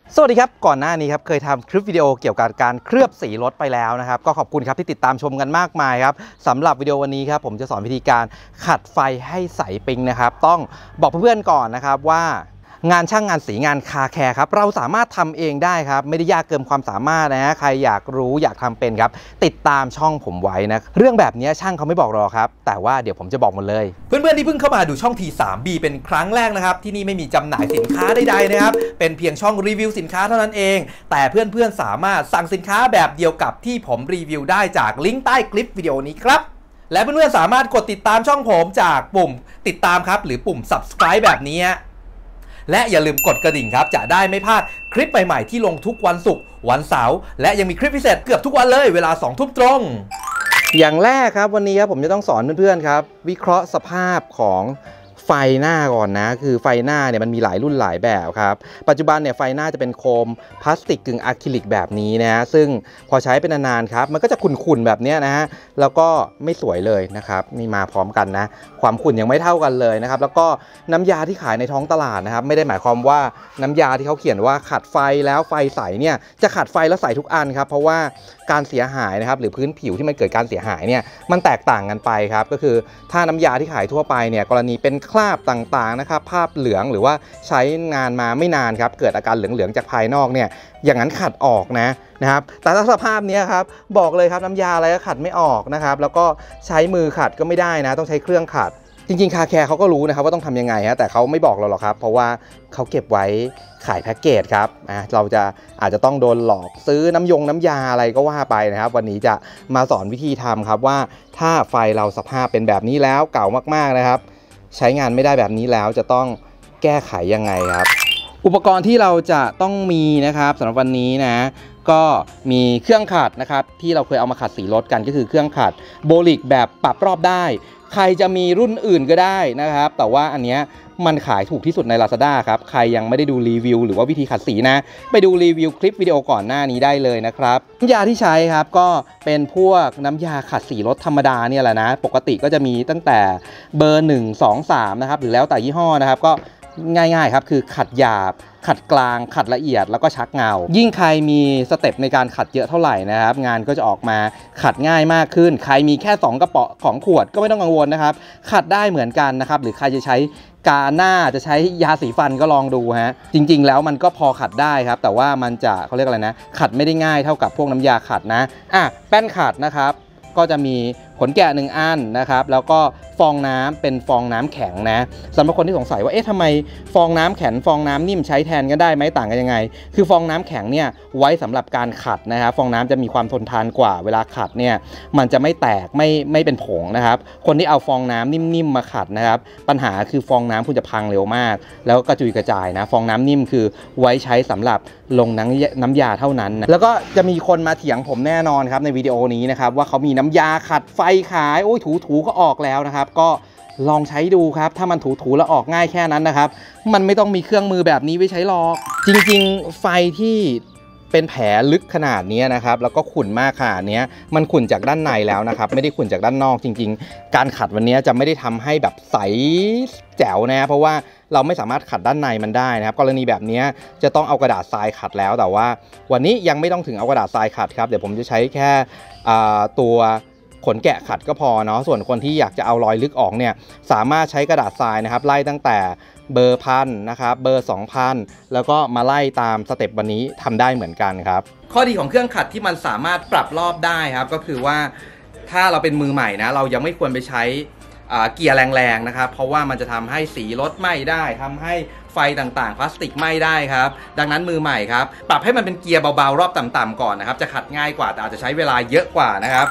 สวัสดีครับก่อนหน้านี้ครับเคยทำคลิปวิดีโอเกี่ยวกับการเคลือบสีรถไปแล้วนะครับก็ขอบคุณครับที่ติดตามชมกันมากมายครับสำหรับวิดีโอวันนี้ครับผมจะสอนวิธีการขัดไฟให้ใสปิ๊งนะครับต้องบอกเพื่อนๆก่อนนะครับว่างานช่างงานสีงานคาแคร์ครับเราสามารถทำเองได้ครับไม่ได้ยากเกินความสามารถนะฮะใครอยากรู้อยากทำเป็นครับติดตามช่องผมไว้นะเรื่องแบบนี้ช่างเขาไม่บอกหรอกครับแต่ว่าเดี๋ยวผมจะบอกหมดเลยเพื่อนๆที่เพิ่งเข้ามาดูช่อง T3B เป็นครั้งแรกนะครับที่นี่ไม่มีจำหน่ายสินค้าใดๆนะครับเป็นเพียงช่องรีวิวสินค้าเท่านั้นเองแต่เพื่อนๆสามารถสั่งสินค้าแบบเดียวกับที่ผมรีวิวได้จากลิงก์ใต้คลิปวิดีโอนี้ครับและเพื่อนๆสามารถกดติดตามช่องผมจากปุ่มติดตามครับหรือปุ่ม subscribe แบบนี้และอย่าลืมกดกระดิ่งครับจะได้ไม่พลาดคลิปใหม่ๆที่ลงทุกวันศุกร์วันเสาร์และยังมีคลิปพิเศษเกือบทุกวันเลยเวลา 20:00 นตรงอย่างแรกครับวันนี้ครับผมจะต้องสอนเพื่อนๆครับวิเคราะห์สภาพของไฟหน้าก่อนนะคือไฟหน้าเนี่ยมันมีหลายรุ่นหลายแบบครับปัจจุบันเนี่ยไฟหน้าจะเป็นโคมพลาสติกกึ่งอะคริลิกแบบนี้นะฮะซึ่งพอใช้เป็นนานๆครับมันก็จะขุ่นๆแบบนี้นะฮะแล้วก็ไม่สวยเลยนะครับนี่มาพร้อมกันนะความขุ่นยังไม่เท่ากันเลยนะครับแล้วก็น้ำยาที่ขายในท้องตลาดนะครับไม่ได้หมายความว่าน้ำยาที่เขาเขียนว่าขัดไฟแล้วไฟใสเนี่ยจะขัดไฟแล้วใสทุกอันครับเพราะว่าการเสียหายนะครับหรือพื้นผิวที่มันเกิดการเสียหายเนี่ยมันแตกต่างกันไปครับก็คือถ้าน้ำยาที่ขายทั่วไปเนี่ยกรณีเป็นคราบต่างๆนะครับภาพเหลืองหรือว่าใช้งานมาไม่นานครับเกิดอาการเหลืองๆจากภายนอกเนี่ยอย่างนั้นขัดออกนะครับแต่ถ้าสภาพนี้ครับบอกเลยครับน้ำยาอะไรก็ขัดไม่ออกนะครับแล้วก็ใช้มือขัดก็ไม่ได้นะต้องใช้เครื่องขัดจริงๆคาแคร์เขาก็รู้นะครับว่าต้องทำยังไงฮะแต่เขาไม่บอกเราหรอกครับเพราะว่าเขาเก็บไว้ขายแพ็กเกจครับเราอาจจะต้องโดนหลอกซื้อน้ำยาอะไรก็ว่าไปนะครับวันนี้จะมาสอนวิธีทำครับว่าถ้าไฟเราสภาพเป็นแบบนี้แล้วเก่ามากๆนะครับใช้งานไม่ได้แบบนี้แล้วจะต้องแก้ไขยังไงครับอุปกรณ์ที่เราจะต้องมีนะครับสำหรับวันนี้นะก็มีเครื่องขัดนะครับที่เราเคยเอามาขัดสีรถกันก็คือเครื่องขัดโบลิกแบบปรับรอบได้ใครจะมีรุ่นอื่นก็ได้นะครับแต่ว่าอันเนี้ยมันขายถูกที่สุดใน Lazada ครับใครยังไม่ได้ดูรีวิวหรือว่าวิธีขัดสีนะไปดูรีวิวคลิปวิดีโอก่อนหน้านี้ได้เลยนะครับน้ำยาที่ใช้ครับก็เป็นพวกน้ำยาขัดสีรถธรรมดาเนี่ยแหละนะปกติก็จะมีตั้งแต่เบอร์1 2 3นะครับหรือแล้วแต่ยี่ห้อนะครับก็ง่ายๆครับคือขัดหยาบขัดกลางขัดละเอียดแล้วก็ชักเงายิ่งใครมีสเต็ปในการขัดเยอะเท่าไหร่นะครับงานก็จะออกมาขัดง่ายมากขึ้นใครมีแค่2กระป๋องของขวดก็ไม่ต้องกังวลนะครับขัดได้เหมือนกันนะครับหรือใครจะใช้กาหน้าจะใช้ยาสีฟันก็ลองดูฮะจริงๆแล้วมันก็พอขัดได้ครับแต่ว่ามันจะเขาเรียกอะไรนะขัดไม่ได้ง่ายเท่ากับพวกน้ำยาขัดนะแป้นขัดนะครับก็จะมีขนแกะ1อันนะครับแล้วก็ฟองน้ำเป็นฟองน้ำแข็งนะสำหรับคนที่สงสัยว่าทำไมฟองน้ำแข็งฟองน้ำนิ่มใช้แทนกันได้ไหมต่างกันยังไงคือฟองน้ำแข็งเนี่ยไว้สำหรับการขัดนะครับฟองน้ำจะมีความทนทานกว่าเวลาขัดเนี่ยมันจะไม่แตกไม่เป็นผงนะครับคนที่เอาฟองน้ำนิ่มๆมาขัดนะครับปัญหาคือฟองน้ำคุณจะพังเร็วมากแล้วกระจุยกระจายนะฟองน้ำนิ่มคือไว้ใช้สำหรับลงน้ำยาเท่านั้นนะแล้วก็จะมีคนมาเถียงผมแน่นอนครับในวิดีโอนี้นะครับว่าเขามีน้ำยาขัดไฟขายโอ้ยถูก็ออกแล้วนะครับก็ลองใช้ดูครับถ้ามันถูแล้วออกง่ายแค่นั้นนะครับมันไม่ต้องมีเครื่องมือแบบนี้ไว้ใช้หรอกจริงๆไฟที่เป็นแผลลึกขนาดนี้นะครับแล้วก็ขุ่นมากขนาดนี้มันขุ่นจากด้านในแล้วนะครับไม่ได้ขุ่นจากด้านนอกจริงๆการขัดวันนี้จะไม่ได้ทำให้แบบใสแจ๋วนะเพราะว่าเราไม่สามารถขัดด้านในมันได้นะครับกรณีแบบนี้จะต้องเอากระดาษทรายขัดแล้วแต่ว่าวันนี้ยังไม่ต้องถึงเอากระดาษทรายขัดครับเดี๋ยวผมจะใช้แค่ตัวขนแกะขัดก็พอเนาะส่วนคนที่อยากจะเอารอยลึกออกเนี่ยสามารถใช้กระดาษทรายนะครับไล่ตั้งแต่เบอร์1,000นะครับเบอร์ 2,000แล้วก็มาไล่ตามสเต็ปวันนี้ทำได้เหมือนกันครับข้อดีของเครื่องขัดที่มันสามารถปรับรอบได้ครับก็คือว่าถ้าเราเป็นมือใหม่นะเรายังไม่ควรไปใช้เกียร์แรงๆนะครับเพราะว่ามันจะทำให้สีรถไหม้ได้ทำให้ไฟต่างๆพลาสติกไหม้ได้ครับดังนั้นมือใหม่ครับปรับให้มันเป็นเกียร์เบาๆรอบต่ำๆก่อนนะครับจะขัดง่ายกว่าแต่อาจจะใช้เวลาเยอะกว่านะครับ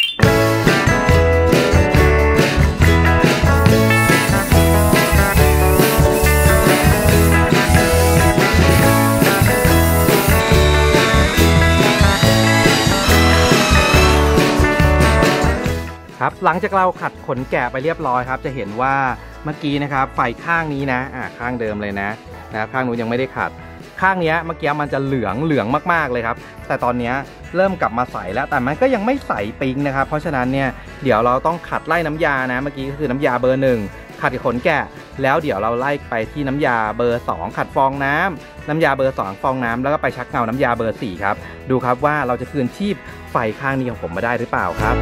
หลังจากเราขัดขนแกะไปเรียบร้อยครับจะเห็นว่าเมื่อกี้นะครับไฟข้างนี้นะข้างเดิมเลยนะข้างนู้นยังไม่ได้ขัดข้างนี้เมื่อกี้มันจะเหลืองมากๆเลยครับแต่ตอนนี้เริ่มกลับมาใสแล้วแต่มันก็ยังไม่ใสปิ๊งนะครับเพราะฉะนั้นเนี่ยเดี๋ยวเราต้องขัดไล่น้ำยานะเมื่อกี้ก็คือน้ำยาเบอร์1 ขัดกับขนแกะแล้วเดี๋ยวเราไล่ไปที่น้ำยาเบอร์2ขัดฟองน้ำน้ำยาเบอร์2ฟองน้ำแล้วก็ไปชักเงาน้ำยาเบอร์4ครับดูครับว่าเราจะคืนชีพไฟข้างนี้ของผมมาได้หรือเปล่าครับ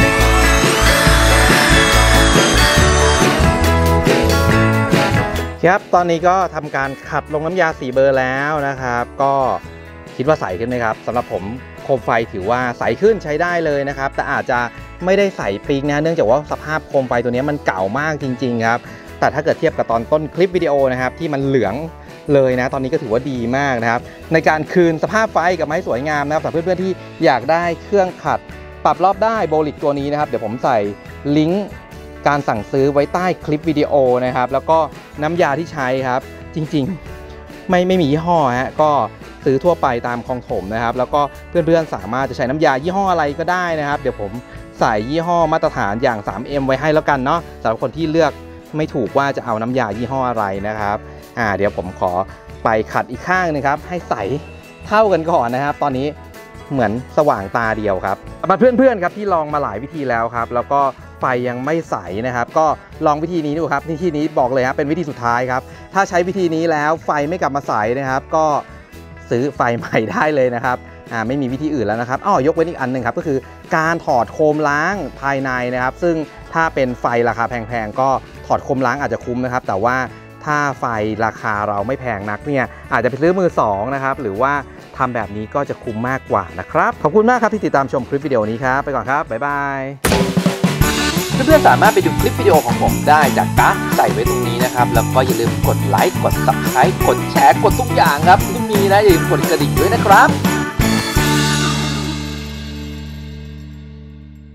ครับตอนนี้ก็ทำการขัดลงน้ำยา4เบอร์แล้วนะครับก็คิดว่าใสขึ้นไหมครับสำหรับผมโคมไฟถือว่าใสขึ้นใช้ได้เลยนะครับแต่อาจจะไม่ได้ใสปิ๊งนะเนื่องจากว่าสภาพโคมไฟตัวนี้มันเก่ามากจริงๆครับแต่ถ้าเกิดเทียบกับตอนต้นคลิปวิดีโอนะครับที่มันเหลืองเลยนะตอนนี้ก็ถือว่าดีมากนะครับในการคืนสภาพไฟกับไม้สวยงามนะครับสำหรับเพื่อนๆที่อยากได้เครื่องขัดปรับรอบได้โบลิกตัวนี้นะครับเดี๋ยวผมใส่ลิงก์การสั่งซื้อไว้ใต้คลิปวิดีโอนะครับแล้วก็น้ำยาที่ใช้ครับจริงๆไม่มียี่ห้อฮะก็ซื้อทั่วไปตามคลองถมนะครับแล้วก็เพื่อนๆสามารถจะใช้น้ำยายี่ห้ออะไรก็ได้นะครับเดี๋ยวผมใส่ยี่ห้อมาตรฐานอย่าง 3M ไว้ให้แล้วกันเนาะสำหรับคนที่เลือกไม่ถูกว่าจะเอาน้ำยายี่ห้ออะไรนะครับเดี๋ยวผมขอไปขัดอีกข้างนึงครับให้ใสเท่ากันก่อนนะครับตอนนี้เหมือนสว่างตาเดียวครับมาเพื่อนๆครับที่ลองมาหลายวิธีแล้วครับแล้วก็ไฟยังไม่ใสนะครับก็ลองวิธีนี้ดูครับวิธีนี้บอกเลยครับเป็นวิธีสุดท้ายครับถ้าใช้วิธีนี้แล้วไฟไม่กลับมาใสนะครับก็ซื้อไฟใหม่ได้เลยนะครับไม่มีวิธีอื่นแล้วนะครับยกเว้นอีกอันหนึ่งครับก็คือการถอดโคมล้างภายในนะครับซึ่งถ้าเป็นไฟราคาแพงๆก็ถอดโคมล้างอาจจะคุ้มนะครับแต่ว่าถ้าไฟราคาเราไม่แพงนักเนี่ยอาจจะไปซื้อมือ2นะครับหรือว่าทำแบบนี้ก็จะคุ้มมากกว่านะครับขอบคุณมากครับที่ติดตามชมคลิปวิดีโอนี้ครับไปก่อนครับบ๊ายบายเพื่อนๆสามารถไปดูคลิปวิดีโอของผมได้จากการ์ดใส่ไว้ตรงนี้นะครับแล้วก็อย่าลืมกดไลค์กด Subscribe กดแชร์กดทุกอย่างครับที่มีนะอย่าลืมกดกระดิ่งด้วยนะครับ